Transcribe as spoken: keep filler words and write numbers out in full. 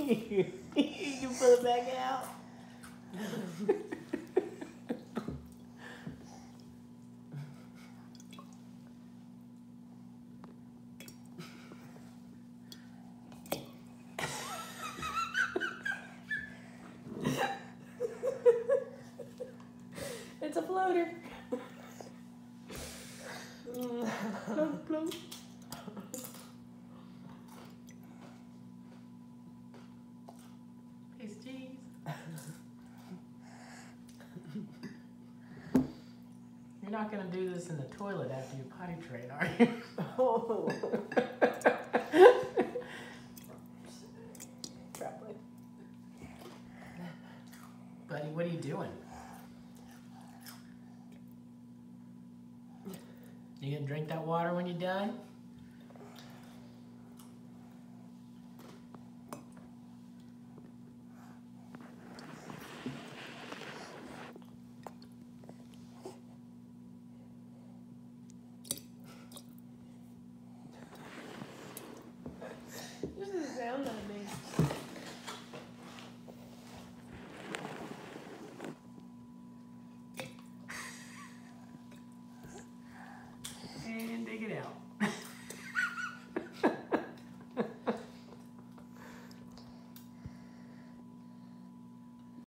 You pull it back out. It's a floater. Float, float. Piece of cheese. You're not gonna do this in the toilet after you potty train, are you? Oh. Probably. Buddy, what are you doing? You gonna drink that water when you're done?